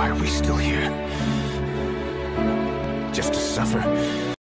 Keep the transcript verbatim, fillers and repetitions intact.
Why are we still here? Just to suffer?